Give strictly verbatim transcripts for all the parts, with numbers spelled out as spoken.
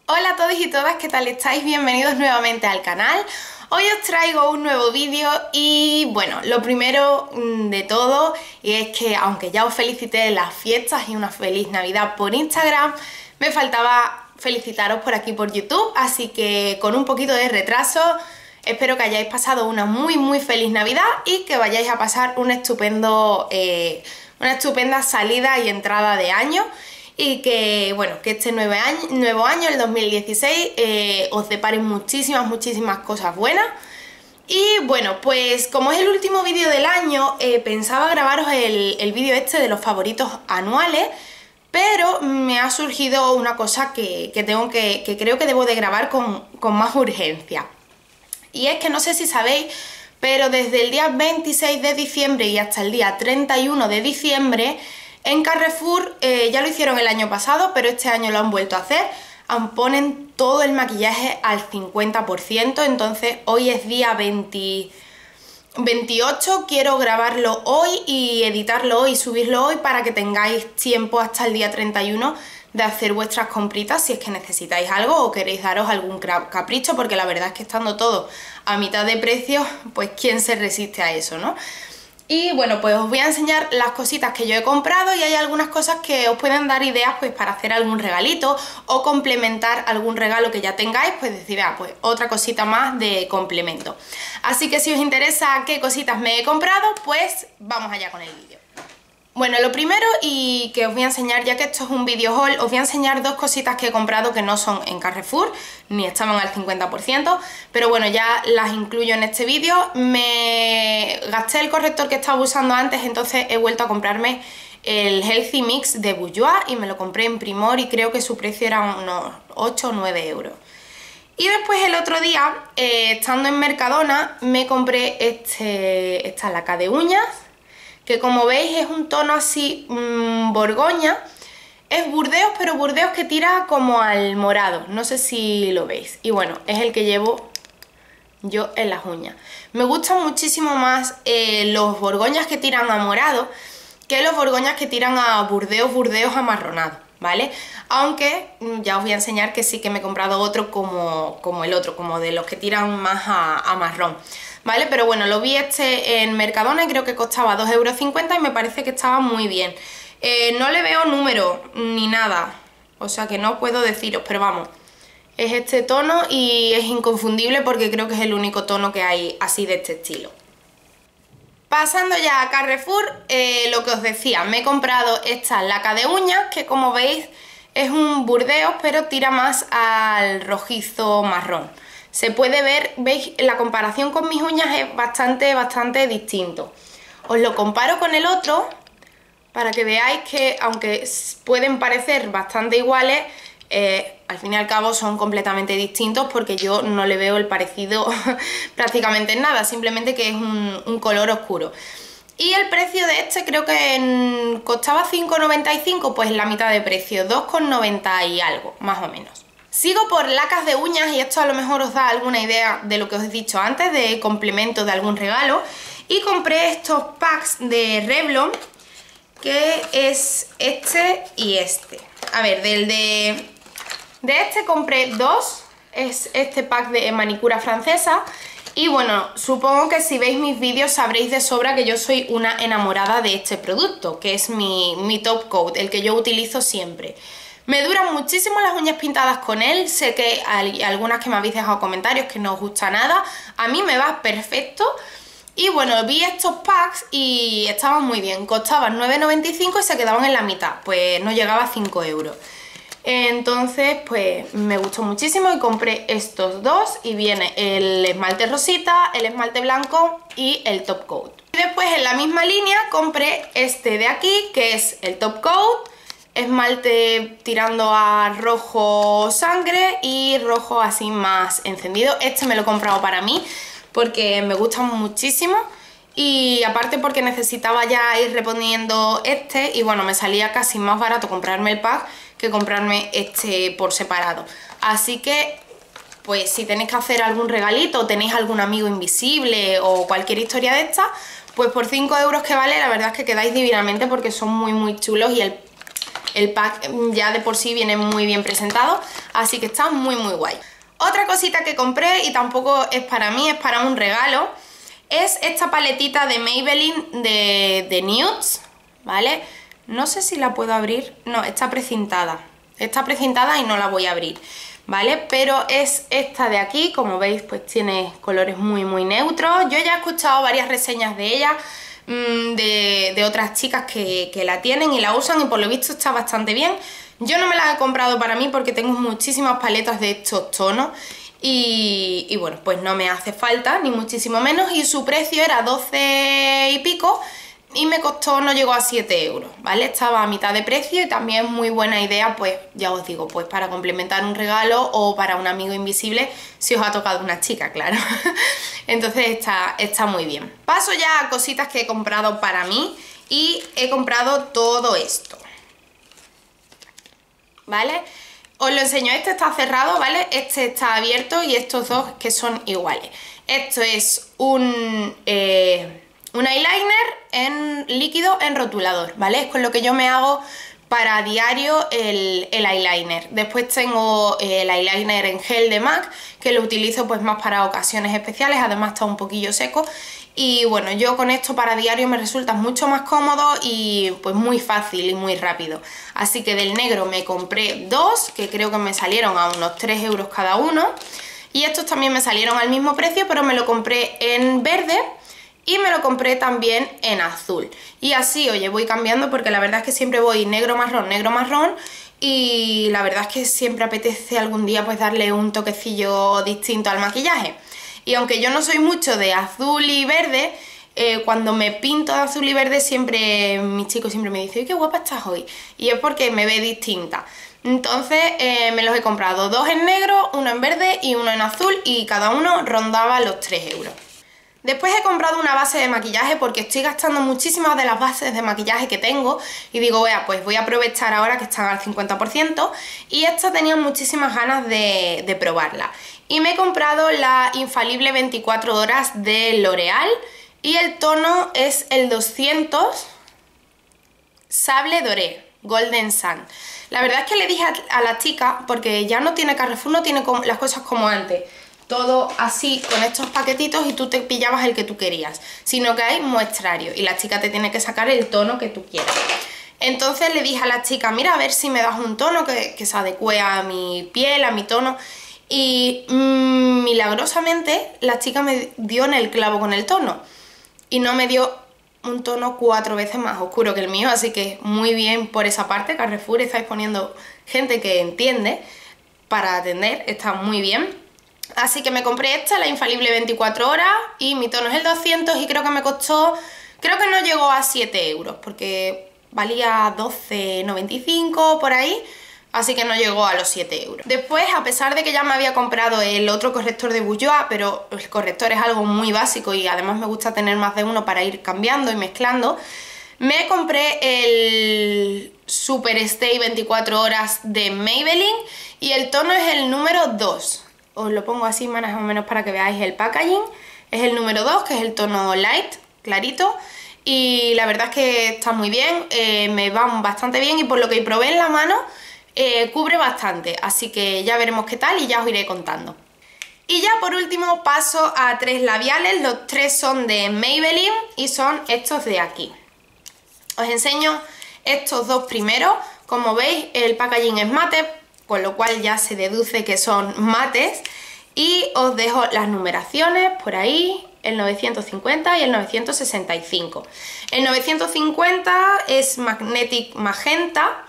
Hola a todos y todas, ¿qué tal estáis? Bienvenidos nuevamente al canal. Hoy os traigo un nuevo vídeo y bueno, lo primero de todo es que aunque ya os felicité las fiestas y una feliz Navidad por Instagram, me faltaba felicitaros por aquí por YouTube, así que con un poquito de retraso espero que hayáis pasado una muy muy feliz Navidad y que vayáis a pasar un estupendo, eh, una estupenda salida y entrada de año. Y que, bueno, que este nuevo año, nuevo año el dos mil dieciséis, eh, os deparen muchísimas, muchísimas cosas buenas. Y bueno, pues como es el último vídeo del año, eh, pensaba grabaros el, el vídeo este de los favoritos anuales, pero me ha surgido una cosa que, que, tengo que, que creo que debo de grabar con, con más urgencia. Y es que no sé si sabéis, pero desde el día veintiséis de diciembre y hasta el día treinta y uno de diciembre, en Carrefour, eh, ya lo hicieron el año pasado, pero este año lo han vuelto a hacer, ponen todo el maquillaje al cincuenta por ciento, entonces hoy es día veinte, veintiocho, quiero grabarlo hoy y editarlo hoy y subirlo hoy para que tengáis tiempo hasta el día treinta y uno de hacer vuestras compritas si es que necesitáis algo o queréis daros algún capricho, porque la verdad es que estando todo a mitad de precio, pues quién se resiste a eso, ¿no? Y bueno, pues os voy a enseñar las cositas que yo he comprado y hay algunas cosas que os pueden dar ideas pues para hacer algún regalito o complementar algún regalo que ya tengáis, pues decir, ah, pues otra cosita más de complemento. Así que si os interesa qué cositas me he comprado, pues vamos allá con el vídeo. Bueno, lo primero y que os voy a enseñar, ya que esto es un vídeo haul, os voy a enseñar dos cositas que he comprado que no son en Carrefour, ni estaban al cincuenta por ciento, pero bueno, ya las incluyo en este vídeo. Me gasté el corrector que estaba usando antes, entonces he vuelto a comprarme el Healthy Mix de Bourjois y me lo compré en Primor y creo que su precio era unos ocho o nueve euros. Y después el otro día, eh, estando en Mercadona, me compré este, esta laca de uñas, que como veis es un tono así mmm, borgoña, es Burdeos, pero Burdeos que tira como al morado, no sé si lo veis, y bueno, es el que llevo yo en las uñas. Me gustan muchísimo más eh, los borgoñas que tiran a morado que los borgoñas que tiran a Burdeos, Burdeos amarronado, ¿vale? Aunque ya os voy a enseñar que sí que me he comprado otro como, como el otro, como de los que tiran más a, a marrón, ¿vale? Pero bueno, lo vi este en Mercadona y creo que costaba dos euros cincuenta y me parece que estaba muy bien. Eh, no le veo número ni nada, o sea que no puedo deciros, pero vamos, es este tono y es inconfundible porque creo que es el único tono que hay así de este estilo. Pasando ya a Carrefour, eh, lo que os decía, me he comprado esta laca de uñas que como veis es un Burdeos pero tira más al rojizo marrón. Se puede ver, veis, la comparación con mis uñas es bastante, bastante distinto. Os lo comparo con el otro para que veáis que aunque pueden parecer bastante iguales, eh, al fin y al cabo son completamente distintos porque yo no le veo el parecido prácticamente en nada, simplemente que es un, un color oscuro. Y el precio de este creo que en, costaba cinco noventa y cinco, pues la mitad de precio, dos noventa y algo, más o menos. Sigo por lacas de uñas y esto a lo mejor os da alguna idea de lo que os he dicho antes, de complemento de algún regalo. Y compré estos packs de Revlon, que es este y este. A ver, del de, de este compré dos, es este pack de manicura francesa. Y bueno, supongo que si veis mis vídeos sabréis de sobra que yo soy una enamorada de este producto, que es mi, mi top coat, el que yo utilizo siempre. Me duran muchísimo las uñas pintadas con él, sé que hay algunas que me habéis dejado comentarios que no os gusta nada, a mí me va perfecto. Y bueno, vi estos packs y estaban muy bien, costaban nueve noventa y cinco y se quedaban en la mitad, pues no llegaba a cinco euros. Entonces pues me gustó muchísimo y compré estos dos y viene el esmalte rosita, el esmalte blanco y el top coat. Y después en la misma línea compré este de aquí que es el top coat, esmalte tirando a rojo sangre y rojo así más encendido. Este me lo he comprado para mí porque me gustan muchísimo y aparte porque necesitaba ya ir reponiendo este y bueno, me salía casi más barato comprarme el pack que comprarme este por separado. Así que pues si tenéis que hacer algún regalito o tenéis algún amigo invisible o cualquier historia de esta, pues por cinco euros que vale la verdad es que quedáis divinamente porque son muy muy chulos y el el pack ya de por sí viene muy bien presentado, así que está muy muy guay. Otra cosita que compré, y tampoco es para mí, es para un regalo, es esta paletita de Maybelline de, de nudes, ¿vale? No sé si la puedo abrir, no, está precintada, está precintada y no la voy a abrir, ¿vale? Pero es esta de aquí, como veis, pues tiene colores muy muy neutros. Yo ya he escuchado varias reseñas de ella, De, de otras chicas que, que la tienen y la usan, y por lo visto está bastante bien. Yo no me la he comprado para mí porque tengo muchísimas paletas de estos tonos y, y bueno, pues no me hace falta, ni muchísimo menos, y su precio era doce y pico y me costó, no llegó a siete euros, ¿vale? Estaba a mitad de precio y también es muy buena idea, pues ya os digo, pues para complementar un regalo o para un amigo invisible si os ha tocado una chica, claro. Entonces está, está muy bien. Paso ya a cositas que he comprado para mí y he comprado todo esto, ¿vale? Os lo enseño, este está cerrado, ¿vale? Este está abierto y estos dos que son iguales. Esto es un... Eh, un eyeliner en líquido en rotulador, ¿vale? Es con lo que yo me hago para diario el, el eyeliner. Después tengo el eyeliner en gel de MAC, que lo utilizo pues más para ocasiones especiales, además está un poquillo seco. Y bueno, yo con esto para diario me resulta mucho más cómodo y pues muy fácil y muy rápido. Así que del negro me compré dos, que creo que me salieron a unos tres euros cada uno. Y estos también me salieron al mismo precio, pero me lo compré en verde y me lo compré también en azul. Y así, oye, voy cambiando porque la verdad es que siempre voy negro marrón, negro marrón, y la verdad es que siempre apetece algún día pues darle un toquecillo distinto al maquillaje. Y aunque yo no soy mucho de azul y verde, eh, cuando me pinto de azul y verde siempre, mis chicos siempre me dicen, ¡qué guapa estás hoy! Y es porque me ve distinta. Entonces eh, me los he comprado, dos en negro, uno en verde y uno en azul, y cada uno rondaba los tres euros. Después he comprado una base de maquillaje porque estoy gastando muchísimas de las bases de maquillaje que tengo y digo, vea, pues voy a aprovechar ahora que están al cincuenta por ciento, y esta tenía muchísimas ganas de, de probarla. Y me he comprado la Infalible veinticuatro horas de L'Oreal y el tono es el doscientos Sable Doré Golden Sun. La verdad es que le dije a, a la chica, porque ya no tiene Carrefour, no tiene como, las cosas como antes, todo así con estos paquetitos y tú te pillabas el que tú querías, sino que hay muestrario y la chica te tiene que sacar el tono que tú quieras. Entonces le dije a la chica, mira, a ver si me das un tono que, que se adecue a mi piel, a mi tono, y mmm, milagrosamente la chica me dio en el clavo con el tono y no me dio un tono cuatro veces más oscuro que el mío, así que muy bien por esa parte. Carrefour, estáis poniendo gente que entiende para atender, está muy bien. Así que me compré esta, la Infalible veinticuatro horas, y mi tono es el doscientos y creo que me costó, creo que no llegó a siete euros porque valía doce noventa y cinco por ahí, así que no llegó a los siete euros. Después, a pesar de que ya me había comprado el otro corrector de Bourjois, pero el corrector es algo muy básico y además me gusta tener más de uno para ir cambiando y mezclando, me compré el Super Stay veinticuatro horas de Maybelline y el tono es el número dos. Os lo pongo así más o menos para que veáis el packaging. Es el número dos, que es el tono light, clarito. Y la verdad es que está muy bien, eh, me van bastante bien y por lo que probé en la mano, eh, cubre bastante. Así que ya veremos qué tal y ya os iré contando. Y ya por último paso a tres labiales. Los tres son de Maybelline y son estos de aquí. Os enseño estos dos primeros. Como veis, el packaging es mate, con lo cual ya se deduce que son mates, y os dejo las numeraciones por ahí, el novecientos cincuenta y el novecientos sesenta y cinco. El novecientos cincuenta es Magnetic Magenta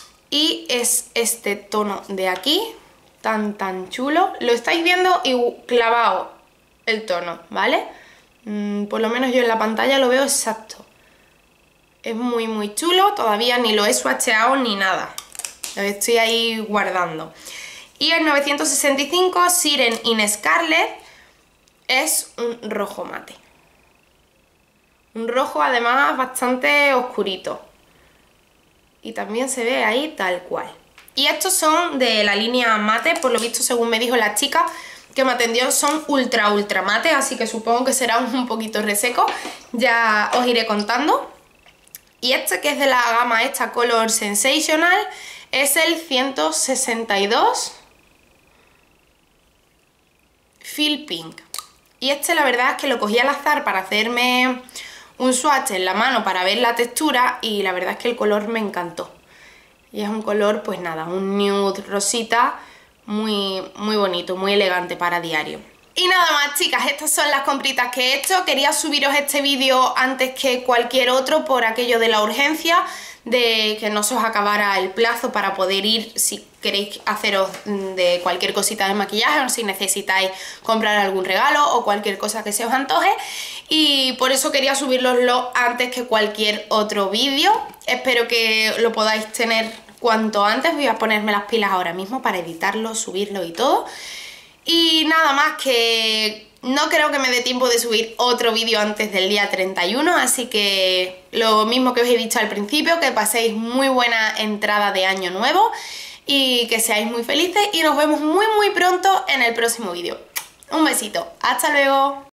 y es este tono de aquí, tan tan chulo. Lo estáis viendo y clavado el tono, ¿vale? Mm, por lo menos yo en la pantalla lo veo exacto. Es muy muy chulo, todavía ni lo he swatcheado ni nada. Lo estoy ahí guardando. Y el novecientos sesenta y cinco, Siren in Scarlet, es un rojo mate. Un rojo además bastante oscurito. Y también se ve ahí tal cual. Y estos son de la línea mate, por lo visto según me dijo la chica que me atendió son ultra ultra mate, así que supongo que será un poquito reseco. Ya os iré contando. Y este, que es de la gama esta Color Sensational, es el ciento sesenta y dos Feel Pink. Y este la verdad es que lo cogí al azar para hacerme un swatch en la mano para ver la textura, y la verdad es que el color me encantó. Y es un color, pues nada, un nude rosita muy, muy bonito, muy elegante para diario. Y nada más, chicas, estas son las compritas que he hecho. Quería subiros este vídeo antes que cualquier otro por aquello de la urgencia, de que no se os acabara el plazo para poder ir si queréis haceros de cualquier cosita de maquillaje, o si necesitáis comprar algún regalo o cualquier cosa que se os antoje, y por eso quería subiroslo antes que cualquier otro vídeo. Espero que lo podáis tener cuanto antes. Voy a ponerme las pilas ahora mismo para editarlo, subirlo y todo. Y nada más, que no creo que me dé tiempo de subir otro vídeo antes del día treinta y uno, así que lo mismo que os he dicho al principio, que paséis muy buena entrada de año nuevo y que seáis muy felices, y nos vemos muy muy pronto en el próximo vídeo. Un besito, hasta luego.